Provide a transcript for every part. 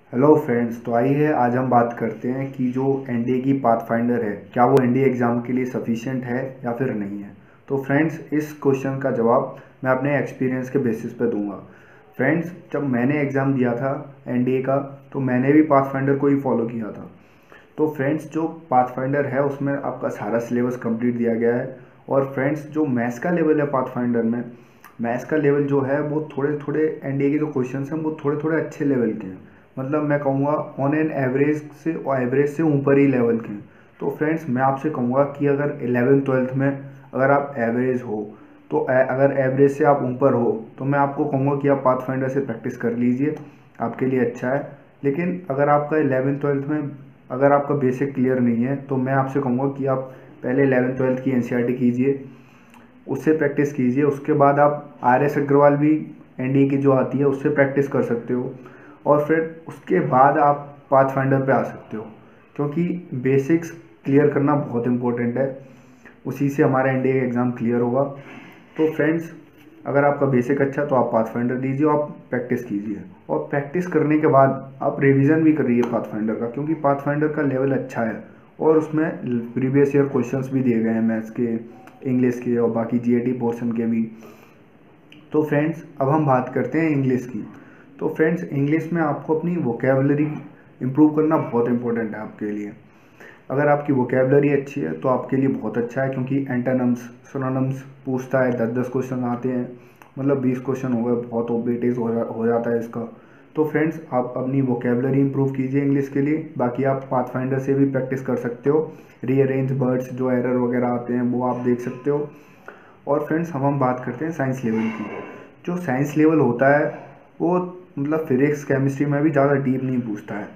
Hello friends, तो आइए आज हम बात करते हैं कि जो एनडीए की पाथफाइंडर है क्या वो एनडीए एग्ज़ाम के लिए सफिशिएंट है या फिर नहीं है। तो फ्रेंड्स, इस क्वेश्चन का जवाब मैं अपने एक्सपीरियंस के बेसिस पे दूंगा। फ्रेंड्स, जब मैंने एग्ज़ाम दिया था एनडीए का तो मैंने भी पाथफाइंडर को ही फॉलो किया था। तो फ्रेंड्स, जो पाथफाइंडर है उसमें आपका सारा सिलेबस कंप्लीट दिया गया है। और फ्रेंड्स, जो मैथ्स का लेवल है पाथफाइंडर में, मैथ्स का लेवल जो है वो थोड़े थोड़े एनडीए के जो क्वेश्चन हैं वो थोड़े थोड़े अच्छे लेवल के हैं। मतलब मैं कहूँगा ऑन एन एवरेज से ऊपर ही लेवल के हैं। तो फ्रेंड्स, मैं आपसे कहूँगा कि अगर 11th-12th में अगर आप एवरेज हो तो अगर एवरेज से आप ऊपर हो तो मैं आपको कहूँगा कि आप पाथफाइंडर से प्रैक्टिस कर लीजिए, आपके लिए अच्छा है। लेकिन अगर आपका 11th-12th में अगर आपका बेसिक क्लियर नहीं है तो मैं आपसे कहूँगा कि आप पहले 11th-12th की एनसीईआरटी कीजिए, उससे प्रैक्टिस कीजिए। उसके बाद आप आर एस अग्रवाल भी एनडीए की जो आती है उससे प्रैक्टिस कर सकते हो। और फिर उसके बाद आप पाथफाइंडर पे आ सकते हो, क्योंकि बेसिक्स क्लियर करना बहुत इंपॉर्टेंट है। उसी से हमारा एनडीए का एग्ज़ाम क्लियर होगा। तो फ्रेंड्स, अगर आपका बेसिक अच्छा है तो आप पाथफाइंडर दीजिए और आप प्रैक्टिस कीजिए। और प्रैक्टिस करने के बाद आप रिवीजन भी करिए पाथफाइंडर का, क्योंकि पाथफाइंडर का लेवल अच्छा है और उसमें प्रीवियस ईयर क्वेश्चंस भी दिए गए हैं मैथ्स के, इंग्लिश के और बाकी जीएटी पोर्शन के भी। तो फ्रेंड्स, अब हम बात करते हैं इंग्लिश की। तो फ्रेंड्स, इंग्लिश में आपको अपनी वोकेबलरी इंप्रूव करना बहुत इंपॉर्टेंट है आपके लिए। अगर आपकी वोकेबलरी अच्छी है तो आपके लिए बहुत अच्छा है, क्योंकि एंटोनिम्स सिनोनिम्स पूछता है, 10-10 क्वेश्चन आते हैं। मतलब 20 क्वेश्चन हो गए, बहुत वेटेज हो जाता है इसका। तो फ्रेंड्स, आप अपनी वोकेबलरी इंप्रूव कीजिए इंग्लिश के लिए। बाकी आप पाथफाइंडर से भी प्रैक्टिस कर सकते हो। रीअरेंज वर्ड्स जो एरर वगैरह आते हैं वो आप देख सकते हो। और फ्रेंड्स, हम बात करते हैं साइंस लेवल की। जो साइंस लेवल होता है वो मतलब फिजिक्स केमिस्ट्री में भी ज़्यादा डीप नहीं पूछता है।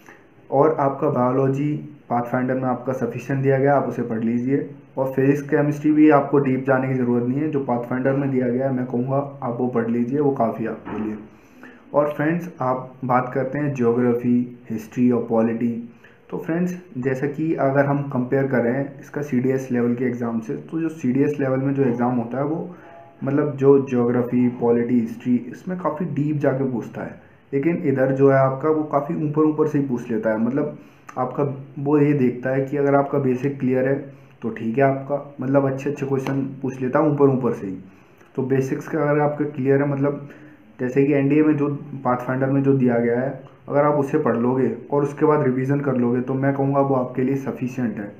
और आपका बायोलॉजी पाथफाइंडर में आपका सफिशिएंट दिया गया, आप उसे पढ़ लीजिए। और फिजिक्स केमिस्ट्री भी आपको डीप जाने की ज़रूरत नहीं है, जो पाथफाइंडर में दिया गया है मैं कहूँगा आप वो पढ़ लीजिए, वो काफ़ी है आपके लिए। और फ्रेंड्स, आप बात करते हैं ज्योग्राफी, हिस्ट्री और पॉलिटी। तो फ्रेंड्स, जैसा कि अगर हम कंपेयर करें इसका सीडीएस लेवल के एग्ज़ाम से, तो जो सीडीएस लेवल में जो एग्ज़ाम होता है वो मतलब जो ज्योग्राफी, पॉलिटी, हिस्ट्री इसमें काफ़ी डीप जाके पूछता है। लेकिन इधर जो है आपका वो काफ़ी ऊपर ऊपर से ही पूछ लेता है। मतलब आपका वो ये देखता है कि अगर आपका बेसिक क्लियर है तो ठीक है, आपका मतलब अच्छे अच्छे क्वेश्चन पूछ लेता है ऊपर ऊपर से ही। तो बेसिक्स का अगर आपका क्लियर है, मतलब जैसे कि एनडीए में जो पाथफाइंडर में जो दिया गया है, अगर आप उसे पढ़ लोगे और उसके बाद रिवीजन कर लोगे तो मैं कहूँगा वो आपके लिए सफिशिएंट है।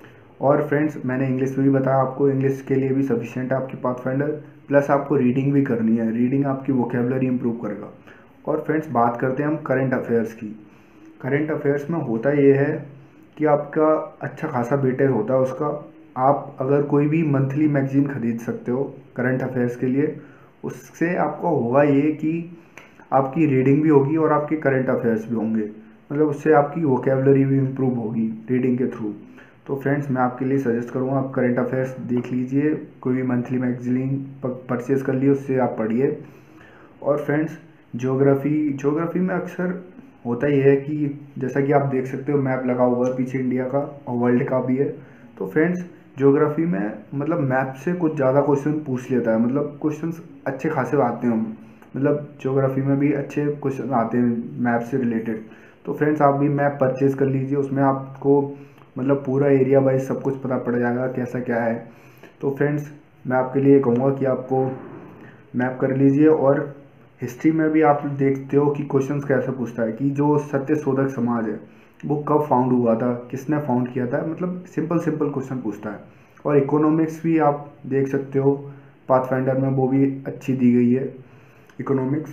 और फ्रेंड्स, मैंने इंग्लिश में भी बताया आपको, इंग्लिश के लिए भी सफिशिएंट है आपकी पाथफाइंडर। प्लस आपको रीडिंग भी करनी है, रीडिंग आपकी वोकेबलरी इंप्रूव करेगा। और फ्रेंड्स, बात करते हैं हम करंट अफेयर्स की। करंट अफेयर्स में होता ये है कि आपका अच्छा खासा वेटेज होता है उसका। आप अगर कोई भी मंथली मैगजीन खरीद सकते हो करंट अफेयर्स के लिए। उससे आपको होगा ये कि आपकी रीडिंग भी होगी और आपके करंट अफेयर्स भी होंगे। मतलब उससे आपकी वोकेबलरी भी इम्प्रूव होगी रीडिंग के थ्रू। तो फ्रेंड्स, मैं आपके लिए सजेस्ट करूँगा आप करंट अफेयर्स देख लीजिए, कोई भी मंथली मैगजीन परचेज़ कर लिए, उससे आप पढ़िए। और फ्रेंड्स, ज्योग्राफी में अक्सर होता ही है कि जैसा कि आप देख सकते हो मैप लगा हुआ है पीछे इंडिया का और वर्ल्ड का भी है। तो फ्रेंड्स, ज्योग्राफी में मतलब मैप से कुछ ज़्यादा क्वेश्चन पूछ लेता है, मतलब क्वेश्चंस अच्छे खासे आते हैं। मतलब ज्योग्राफी में भी अच्छे क्वेश्चन आते हैं मैप से रिलेटेड। तो फ्रेंड्स, आप भी मैप परचेज़ कर लीजिए, उसमें आपको मतलब पूरा एरिया वाइज सब कुछ पता पड़ जाएगा कैसा क्या है। तो फ्रेंड्स, मैं आपके लिए कहूँगा कि आपको मैप कर लीजिए। और हिस्ट्री में भी आप देखते हो कि क्वेश्चंस कैसे पूछता है कि जो सत्य शोधक समाज है वो कब फाउंड हुआ था, किसने फाउंड किया था, मतलब सिंपल सिंपल क्वेश्चन पूछता है। और इकोनॉमिक्स भी आप देख सकते हो पाथफाइंडर में, वो भी अच्छी दी गई है इकोनॉमिक्स।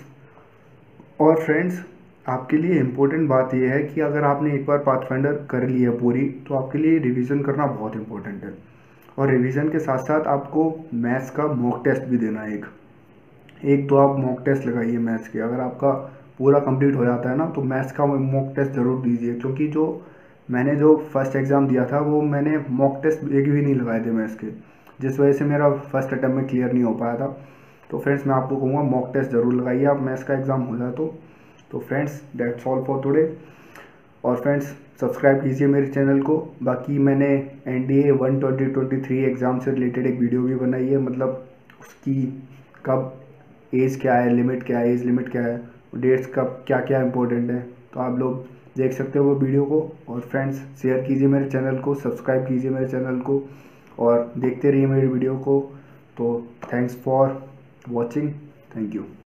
और फ्रेंड्स, आपके लिए इम्पोर्टेंट बात यह है कि अगर आपने एक बार पाथफाइंडर कर ली है पूरी तो आपके लिए रिवीजन करना बहुत इंपॉर्टेंट है। और रिवीजन के साथ साथ आपको मैथ्स का मॉक टेस्ट भी देना है। एक एक तो आप मॉक टेस्ट लगाइए मैथ्स के। अगर आपका पूरा कंप्लीट हो जाता है ना तो मैथ्स का मॉक टेस्ट ज़रूर दीजिए, क्योंकि मैंने जो फर्स्ट एग्ज़ाम दिया था वो मैंने मॉक टेस्ट एक भी नहीं लगाए थे मैथ्स के, जिस वजह से मेरा फर्स्ट अटैम्प्ट में क्लियर नहीं हो पाया था। तो फ्रेंड्स, मैं आपको कहूँगा मॉक टेस्ट ज़रूर लगाइए आप मैथ्स का एग्ज़ाम हो जाए तो friends, that's all for today. और फ्रेंड्स, सब्सक्राइब कीजिए मेरे चैनल को। बाकी मैंने एनडीए 2023 एग्ज़ाम से रिलेटेड एक वीडियो भी बनाई है, मतलब उसकी कब एज क्या है, लिमिट क्या है, एज लिमिट क्या है, डेट्स कब क्या क्या इंपॉर्टेंट है, तो आप लोग देख सकते हो वो वीडियो को। और फ्रेंड्स शेयर कीजिए मेरे चैनल को, सब्सक्राइब कीजिए मेरे चैनल को और देखते रहिए मेरी वीडियो को। तो thanks for watching, thank you.